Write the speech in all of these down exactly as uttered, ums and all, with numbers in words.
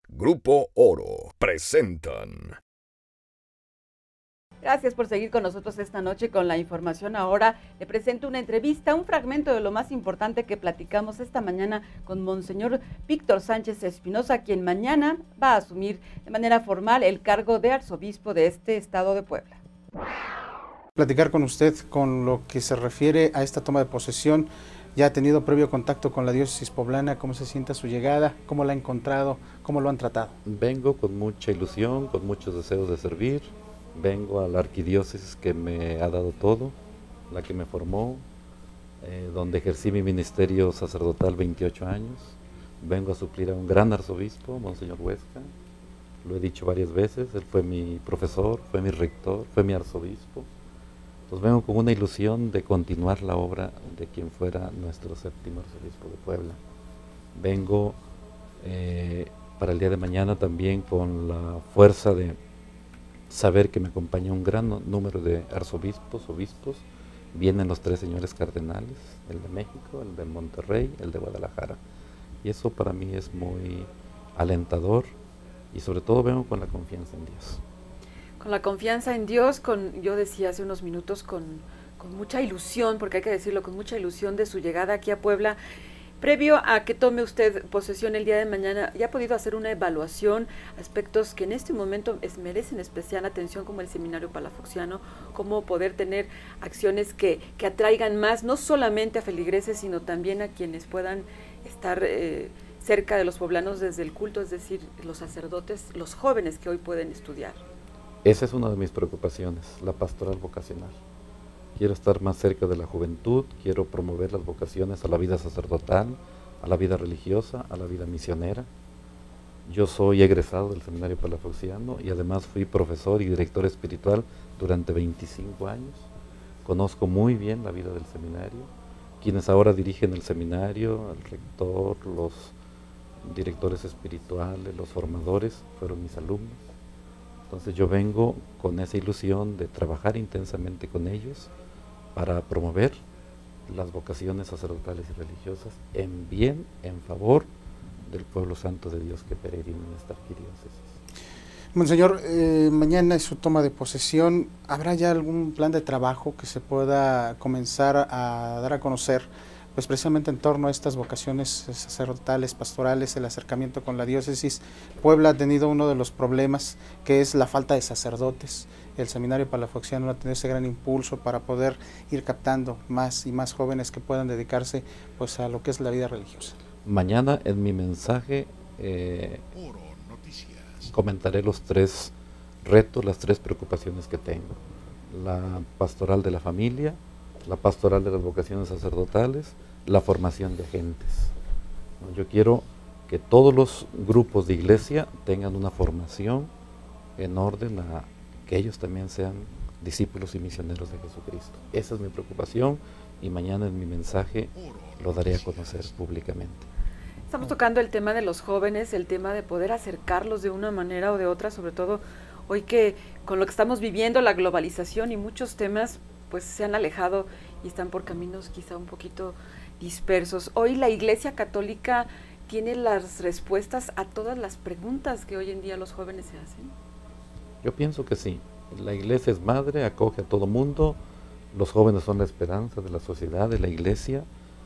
Grupo Oro presentan. Gracias por seguir con nosotros esta noche con la información. Ahora le presento una entrevista, un fragmento de lo más importante que platicamos esta mañana con Monseñor Víctor Sánchez Espinosa, quien mañana va a asumir de manera formal el cargo de arzobispo de este estado de Puebla. Platicar con usted con lo que se refiere a esta toma de posesión. ¿Ya ha tenido previo contacto con la diócesis poblana? ¿Cómo se siente su llegada? ¿Cómo la ha encontrado? ¿Cómo lo han tratado? Vengo con mucha ilusión, con muchos deseos de servir. Vengo a la arquidiócesis que me ha dado todo, la que me formó, eh, donde ejercí mi ministerio sacerdotal veintiocho años. Vengo a suplir a un gran arzobispo, Monseñor Huesca. Lo he dicho varias veces, él fue mi profesor, fue mi rector, fue mi arzobispo. Entonces vengo con una ilusión de continuar la obra de quien fuera nuestro séptimo arzobispo de Puebla. Vengo eh, para el día de mañana también con la fuerza de saber que me acompaña un gran número de arzobispos, obispos. Vienen los tres señores cardenales, el de México, el de Monterrey, el de Guadalajara. Y eso para mí es muy alentador y sobre todo vengo con la confianza en Dios. Con la confianza en Dios, con, yo decía hace unos minutos, con, con mucha ilusión, porque hay que decirlo, con mucha ilusión de su llegada aquí a Puebla. Previo a que tome usted posesión el día de mañana, ¿ya ha podido hacer una evaluación, aspectos que en este momento es, merecen especial atención, como el seminario palafoxiano, cómo poder tener acciones que, que atraigan más, no solamente a feligreses, sino también a quienes puedan estar eh, cerca de los poblanos desde el culto, es decir, los sacerdotes, los jóvenes que hoy pueden estudiar? Esa es una de mis preocupaciones, la pastoral vocacional. Quiero estar más cerca de la juventud, quiero promover las vocaciones a la vida sacerdotal, a la vida religiosa, a la vida misionera. Yo soy egresado del seminario palafoxiano y además fui profesor y director espiritual durante veinticinco años. Conozco muy bien la vida del seminario. Quienes ahora dirigen el seminario, el rector, los directores espirituales, los formadores, fueron mis alumnos. Entonces yo vengo con esa ilusión de trabajar intensamente con ellos para promover las vocaciones sacerdotales y religiosas en bien, en favor del pueblo santo de Dios que peregrina en esta arquidiócesis. Monseñor, eh, mañana es su toma de posesión. ¿Habrá ya algún plan de trabajo que se pueda comenzar a dar a conocer, pues precisamente en torno a estas vocaciones sacerdotales, pastorales, el acercamiento con la diócesis? Puebla ha tenido uno de los problemas, que es la falta de sacerdotes. El seminario palafoxiano ha tenido ese gran impulso para poder ir captando más y más jóvenes que puedan dedicarse pues a lo que es la vida religiosa. Mañana en mi mensaje eh, comentaré los tres retos, las tres preocupaciones que tengo. La pastoral de la familia, la pastoral de las vocaciones sacerdotales, la formación de agentes. Yo quiero que todos los grupos de iglesia tengan una formación en orden a que ellos también sean discípulos y misioneros de Jesucristo. Esa es mi preocupación y mañana en mi mensaje lo daré a conocer públicamente. Estamos tocando el tema de los jóvenes, el tema de poder acercarlos de una manera o de otra, sobre todo hoy que con lo que estamos viviendo, la globalización y muchos temas, pues se han alejado y están por caminos quizá un poquito dispersos. Hoy la Iglesia Católica tiene las respuestas a todas las preguntas que hoy en día los jóvenes se hacen. Yo pienso que sí. La Iglesia es madre, acoge a todo mundo. Los jóvenes son la esperanza de la sociedad, de la Iglesia.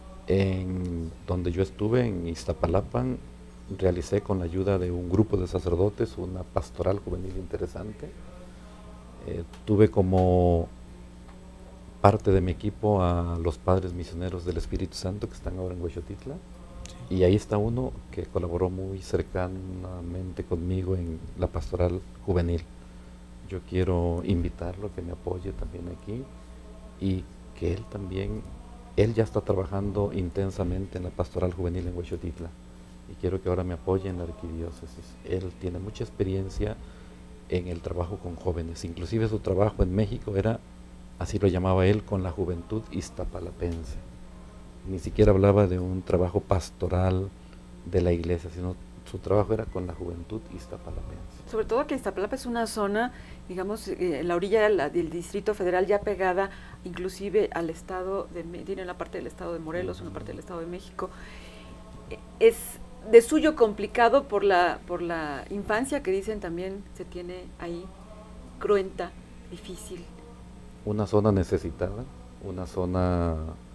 En donde yo estuve, en Iztapalapan, realicé con la ayuda de un grupo de sacerdotes una pastoral juvenil interesante. Eh, tuve como parte de mi equipo a los padres misioneros del Espíritu Santo que están ahora en Huexotitla. Sí. Y ahí está uno que colaboró muy cercanamente conmigo en la pastoral juvenil. Yo quiero invitarlo a que me apoye también aquí y que él también, él ya está trabajando intensamente en la pastoral juvenil en Huexotitla y quiero que ahora me apoye en la arquidiócesis. Él tiene mucha experiencia en el trabajo con jóvenes, inclusive su trabajo en México era, así lo llamaba él, con la juventud iztapalapense. Ni siquiera hablaba de un trabajo pastoral de la iglesia, sino su trabajo era con la juventud iztapalapense. Sobre todo que Iztapalapa es una zona, digamos, eh, en la orilla de la, del Distrito Federal, ya pegada inclusive al estado, de, tiene una parte del estado de Morelos, una parte del estado de México. Es de suyo complicado por la, por la infancia que dicen también se tiene ahí, cruenta, difícil. Una zona necesitada, una zona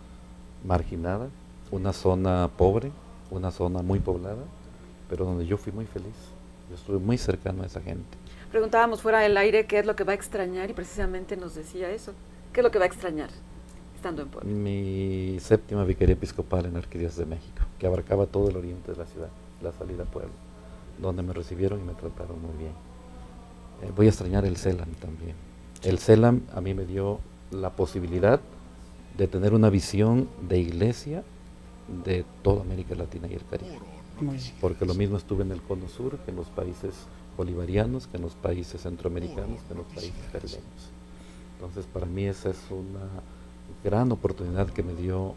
marginada, una zona pobre, una zona muy poblada, pero donde yo fui muy feliz. Yo estuve muy cercano a esa gente. Preguntábamos fuera del aire qué es lo que va a extrañar y precisamente nos decía eso. ¿Qué es lo que va a extrañar estando en Puebla? Mi séptima vicaría episcopal en la Arquidiócesis de México, que abarcaba todo el oriente de la ciudad, la salida a Puebla, donde me recibieron y me trataron muy bien. Eh, voy a extrañar el CELAM también. El CELAM a mí me dio la posibilidad de tener una visión de iglesia de toda América Latina y el Caribe. Porque lo mismo estuve en el Cono Sur que en los países bolivarianos, que en los países centroamericanos, que en los países caribeños. Entonces para mí esa es una gran oportunidad que me dio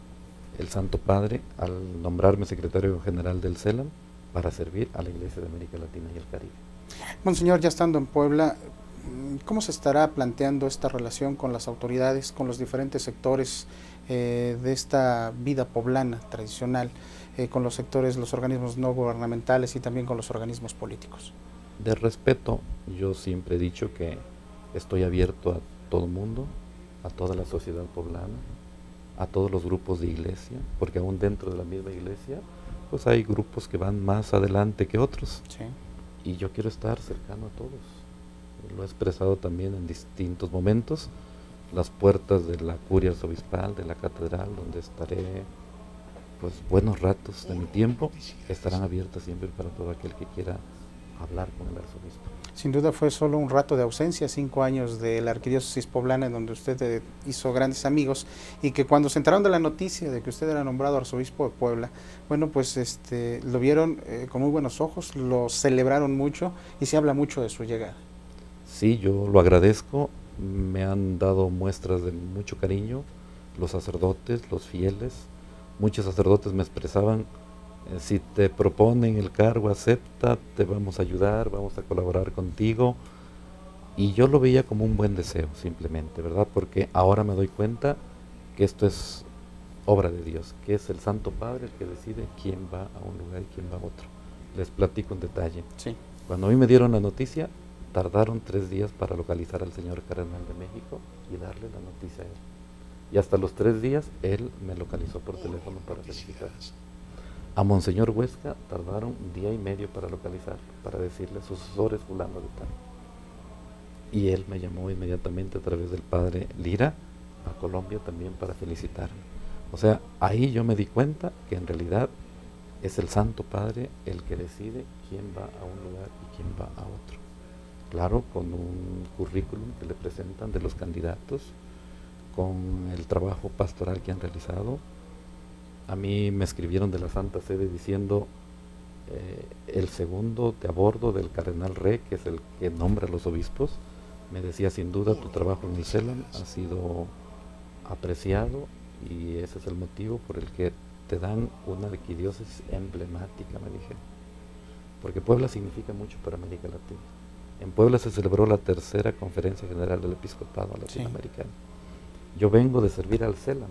el Santo Padre al nombrarme secretario general del CELAM para servir a la Iglesia de América Latina y el Caribe. Monseñor, ya estando en Puebla, ¿cómo se estará planteando esta relación con las autoridades, con los diferentes sectores eh, de esta vida poblana tradicional, eh, con los sectores, los organismos no gubernamentales y también con los organismos políticos? De respeto, yo siempre he dicho que estoy abierto a todo el mundo, a toda la sociedad poblana, a todos los grupos de iglesia, porque aún dentro de la misma iglesia, pues hay grupos que van más adelante que otros. Sí. Y yo quiero estar cercano a todos. Lo he expresado también en distintos momentos. Las puertas de la curia arzobispal, de la catedral, donde estaré pues buenos ratos de mi tiempo, estarán abiertas siempre para todo aquel que quiera hablar con el arzobispo. Sin duda fue solo un rato de ausencia, cinco años de la Arquidiócesis poblana, en donde usted eh, hizo grandes amigos, y que cuando se enteraron de la noticia de que usted era nombrado arzobispo de Puebla, bueno, pues este lo vieron eh, con muy buenos ojos, lo celebraron mucho y se habla mucho de su llegada. Sí, yo lo agradezco, me han dado muestras de mucho cariño, los sacerdotes, los fieles. Muchos sacerdotes me expresaban, eh, si te proponen el cargo, acepta, te vamos a ayudar, vamos a colaborar contigo. Y yo lo veía como un buen deseo, simplemente, ¿verdad? Porque ahora me doy cuenta que esto es obra de Dios, que es el Santo Padre el que decide quién va a un lugar y quién va a otro. Les platico un detalle. Sí. Cuando a mí me dieron la noticia, tardaron tres días para localizar al señor Cardenal de México y darle la noticia a él. Y hasta los tres días él me localizó por teléfono para felicitar. A Monseñor Huesca tardaron un día y medio para localizar, para decirle sucesor es fulano de tal. Y él me llamó inmediatamente a través del padre Lira a Colombia también para felicitarme. O sea, ahí yo me di cuenta que en realidad es el Santo Padre el que decide quién va a un lugar y quién va a otro. Claro, con un currículum que le presentan de los candidatos, con el trabajo pastoral que han realizado. A mí me escribieron de la Santa Sede diciendo eh, el segundo de a bordo del Cardenal Re, que es el que nombra a los obispos, me decía, sin duda tu trabajo en el CELAM ha sido apreciado y ese es el motivo por el que te dan una arquidiócesis emblemática, me dijeron. Porque Puebla significa mucho para América Latina. En Puebla se celebró la tercera Conferencia General del Episcopado Latinoamericano. Sí. Yo vengo de servir al CELAM.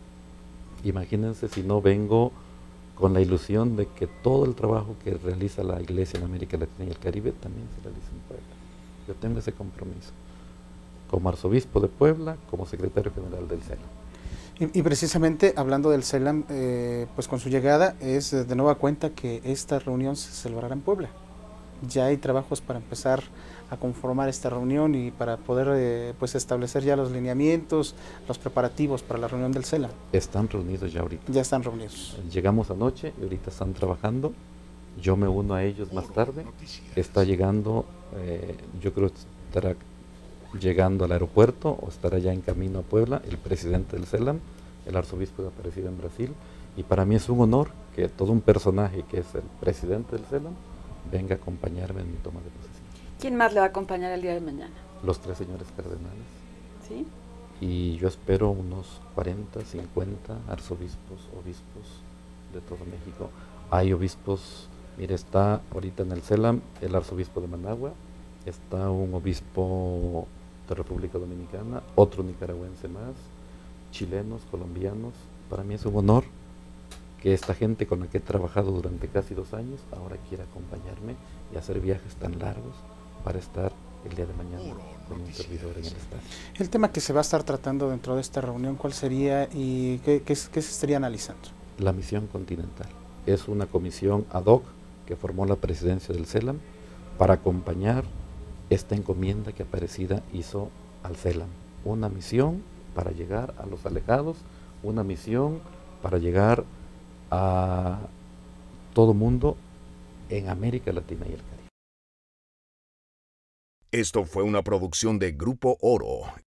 Imagínense si no vengo con la ilusión de que todo el trabajo que realiza la Iglesia en América Latina y el Caribe también se realiza en Puebla. Yo tengo ese compromiso, como arzobispo de Puebla, como secretario general del CELAM. Y, y precisamente hablando del CELAM, eh, pues con su llegada es de nueva cuenta que esta reunión se celebrará en Puebla. Ya hay trabajos para empezar a conformar esta reunión y para poder eh, pues establecer ya los lineamientos, los preparativos para la reunión del CELAM. Están reunidos ya ahorita. Ya están reunidos. Llegamos anoche y ahorita están trabajando. Yo me uno a ellos más tarde. Está llegando, eh, yo creo que estará llegando al aeropuerto o estará ya en camino a Puebla el presidente del CELAM, el arzobispo de Aparecida en Brasil. Y para mí es un honor que todo un personaje que es el presidente del CELAM venga a acompañarme en mi toma de posesión. ¿Quién más le va a acompañar el día de mañana? Los tres señores cardenales. ¿Sí? Y yo espero unos cuarenta, cincuenta arzobispos, obispos de todo México. Hay obispos, mire, está ahorita en el CELAM el arzobispo de Managua, está un obispo de República Dominicana, otro nicaragüense más, chilenos, colombianos. Para mí es un honor que esta gente con la que he trabajado durante casi dos años ahora quiera acompañarme y hacer viajes tan largos para estar el día de mañana con un servidor en el estadio. El tema que se va a estar tratando dentro de esta reunión, ¿cuál sería y qué, qué, qué se estaría analizando? La misión continental. Es una comisión ad hoc que formó la presidencia del CELAM para acompañar esta encomienda que Aparecida hizo al CELAM. Una misión para llegar a los alejados, una misión para llegar a todo mundo en América Latina y el Caribe. Esto fue una producción de Grupo Oro